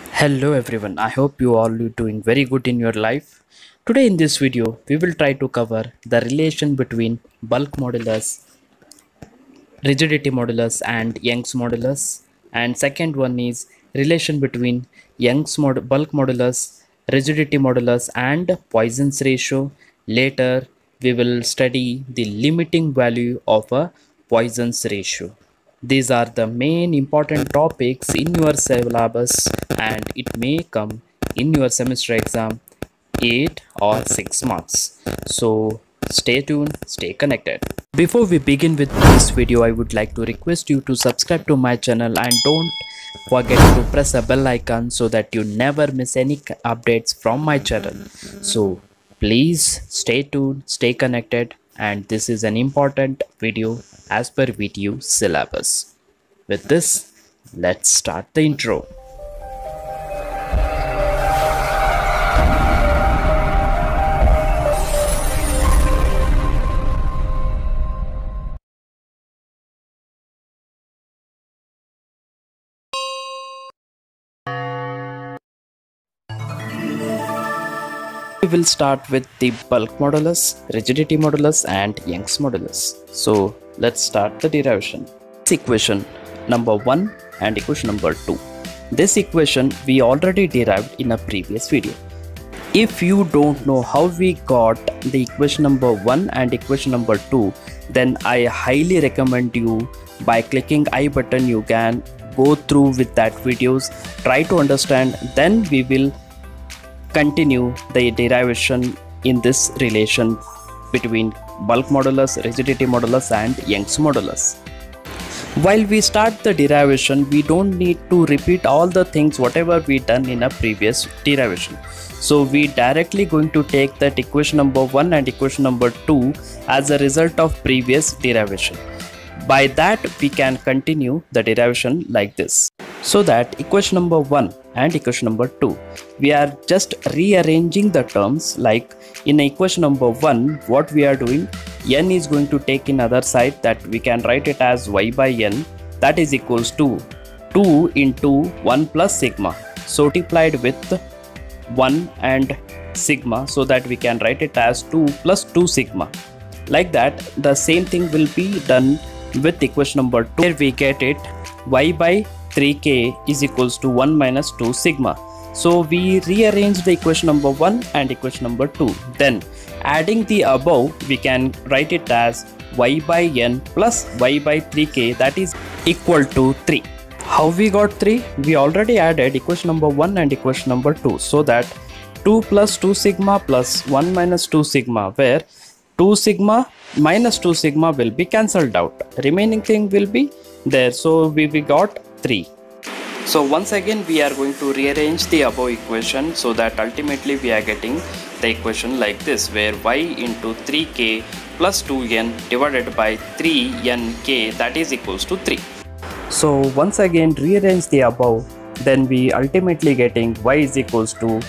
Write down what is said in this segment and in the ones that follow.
Hello everyone, I hope you all are doing very good in your life. Today in this video, we will try to cover the relation between bulk modulus, rigidity modulus and Young's modulus. And second one is relation between bulk modulus, rigidity modulus and Poisson's ratio. Later, we will study the limiting value of a Poisson's ratio. These are the main important topics in your syllabus and it may come in your semester exam 8 or 6 marks. So stay tuned, stay connected. Before we begin with this video, I would like to request you to subscribe to my channel and don't forget to press a bell icon so that you never miss any updates from my channel. So please stay tuned, stay connected, and this is an important video as per VTU syllabus. With this, let's start the intro. We will start with the bulk modulus, rigidity modulus and Young's modulus. So let's start the derivation. This equation number 1 and equation number 2. This equation we already derived in a previous video. If you don't know how we got the equation number 1 and equation number 2, then I highly recommend you by clicking I button you can go through with that videos, try to understand, then we will continue the derivation in this relation between bulk modulus, rigidity modulus and Young's modulus. While we start the derivation, we don't need to repeat all the things whatever we done in a previous derivation. So we directly going to take that equation number 1 and equation number 2 as a result of previous derivation. By that we can continue the derivation like this. So that equation number 1 and equation number 2, we are just rearranging the terms. Like in equation number 1, what we are doing, n is going to take in other side, that we can write it as y by n, that is equals to 2 into 1 plus sigma. So multiplied with 1 and sigma, so that we can write it as 2 plus 2 sigma. Like that, the same thing will be done with equation number 2, where we get it y by 3k is equals to 1 minus 2 sigma. So we rearrange the equation number 1 and equation number 2. Then adding the above, we can write it as y by n plus y by 3k, that is equal to 3. How we got 3? We already added equation number 1 and equation number 2. So that 2 plus 2 sigma plus 1 minus 2 sigma, where 2 sigma minus 2 sigma will be cancelled out. Remaining thing will be there. So we got 3. So once again we are going to rearrange the above equation, so that ultimately we are getting the equation like this, where y into 3k plus 2n divided by 3nk, that is equals to 3. So once again rearrange the above, then we ultimately getting y is equals to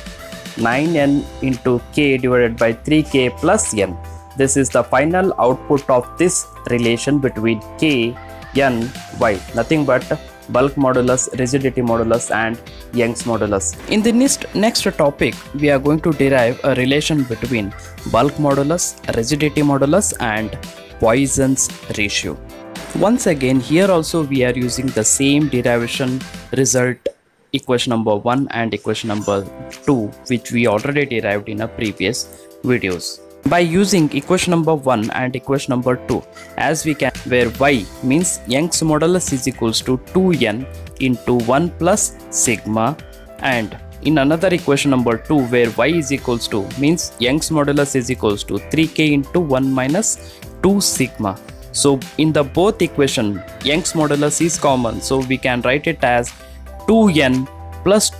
9n into k divided by 3k plus n. This is the final output of this relation between k, n, y, nothing but bulk modulus, rigidity modulus and Young's modulus. In the next topic, we are going to derive a relation between bulk modulus, rigidity modulus and Poisson's ratio. Once again, here also we are using the same derivation result, equation number 1 and equation number 2, which we already derived in a previous videos. By using equation number 1 and equation number 2, as we can, where y means Young's modulus is equals to 2n into 1 plus sigma, and in another equation number 2, where y is equals to means Young's modulus is equals to 3k into 1 minus 2 sigma. So in the both equation, Young's modulus is common, so we can write it as 2n plus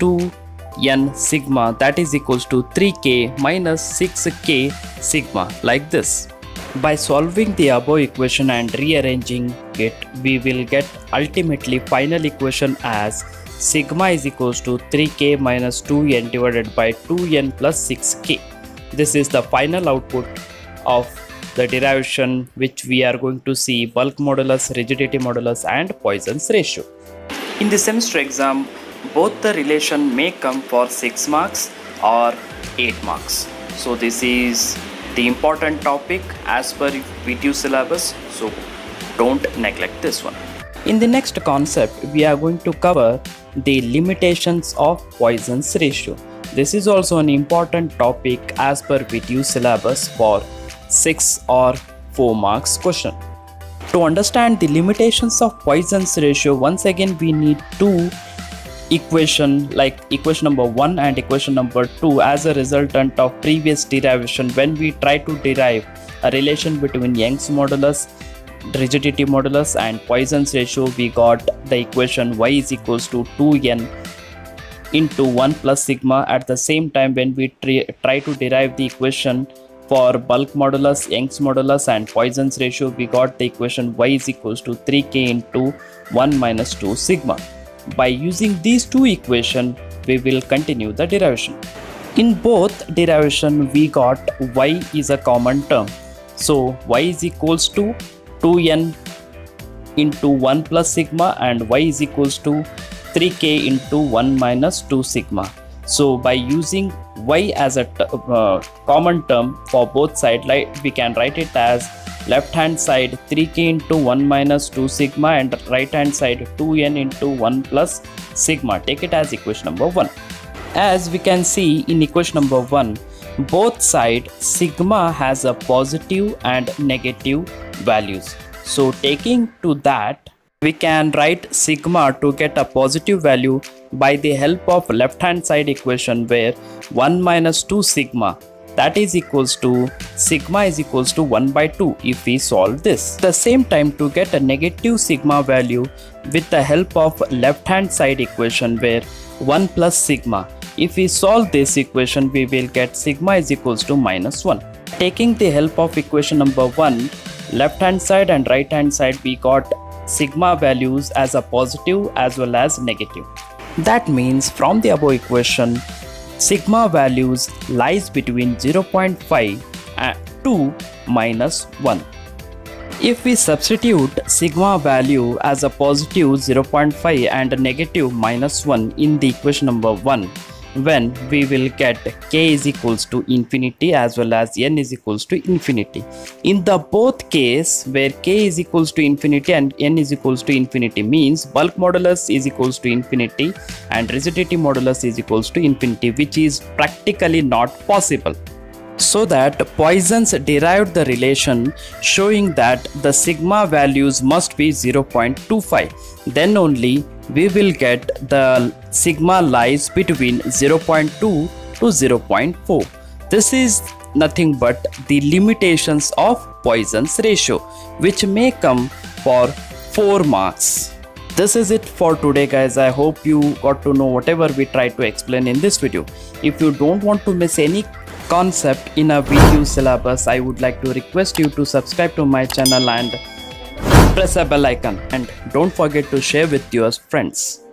2n sigma, that is equals to 3k minus 6k sigma, like this. By solving the above equation and rearranging it, we will get ultimately final equation as sigma is equals to 3k minus 2n divided by 2n plus 6k. This is the final output of the derivation which we are going to see bulk modulus, rigidity modulus and Poisson's ratio. In the semester exam, both the relation may come for 6 marks or 8 marks. So this is the important topic as per VTU syllabus, so don't neglect this one. In the next concept, we are going to cover the limitations of Poisson's ratio. This is also an important topic as per VTU syllabus for 6 or 4 marks question. To understand the limitations of Poisson's ratio, once again we need two equation like equation number 1 and equation number 2 as a resultant of previous derivation. When we try to derive a relation between Young's modulus, rigidity modulus and Poisson's ratio, we got the equation y is equals to 2n into 1 plus sigma. At the same time, when we try to derive the equation for bulk modulus, Young's modulus and Poisson's ratio, we got the equation y is equals to 3k into 1 minus 2 sigma. By using these two equations, we will continue the derivation. In both derivation, we got y is a common term. So y is equals to 2n into 1 plus sigma and y is equals to 3k into 1 minus 2 sigma. So by using y as a common term for both sides, like we can write it as left hand side 3k into 1 minus 2 sigma and right hand side 2n into 1 plus sigma. Take it as equation number 1. As we can see in equation number 1, both sides sigma has a positive and negative values. So taking to that, we can write sigma to get a positive value by the help of left hand side equation, where 1 minus 2 sigma, that is equals to sigma is equals to 1 by 2 if we solve this. At the same time, to get a negative sigma value with the help of left hand side equation, where 1 plus sigma, if we solve this equation, we will get sigma is equals to minus 1. Taking the help of equation number 1, left hand side and right hand side, we got sigma values as a positive as well as negative. That means from the above equation, sigma values lies between 0.5 and 2 minus 1. If we substitute sigma value as a positive 0.5 and a negative minus 1 in the equation number 1, when we will get k is equals to infinity as well as n is equals to infinity. In the both case where k is equals to infinity and n is equals to infinity, means bulk modulus is equals to infinity and rigidity modulus is equals to infinity, which is practically not possible. So that Poisson's derived the relation showing that the sigma values must be 0.25. Then only we will get the sigma lies between 0.2 to 0.4. This is nothing but the limitations of Poisson's ratio, which may come for 4 marks. This is it for today, guys. I hope you got to know whatever we tried to explain in this video. If you don't want to miss any concept in a VTU syllabus, I would like to request you to subscribe to my channel and press a bell icon, and don't forget to share with your friends.